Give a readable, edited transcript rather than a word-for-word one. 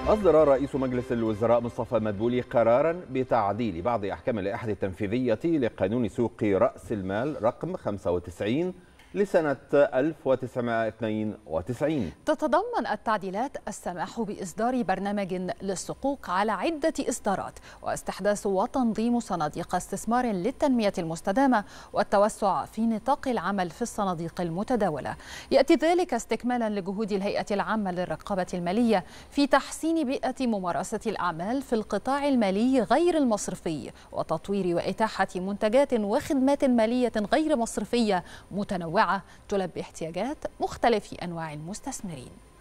أصدر رئيس مجلس الوزراء مصطفى مدبولي قراراً بتعديل بعض أحكام اللائحة التنفيذية لقانون سوق رأس المال رقم 95 لسنة 1992. تتضمن التعديلات السماح بإصدار برنامج للصكوك على عدة إصدارات، واستحداث وتنظيم صناديق استثمار للتنمية المستدامة، والتوسع في نطاق العمل في الصناديق المتداولة. يأتي ذلك استكمالا لجهود الهيئة العامة للرقابة المالية في تحسين بيئة ممارسة الأعمال في القطاع المالي غير المصرفي، وتطوير وإتاحة منتجات وخدمات مالية غير مصرفية متنوعة تلبي احتياجات مختلف أنواع المستثمرين.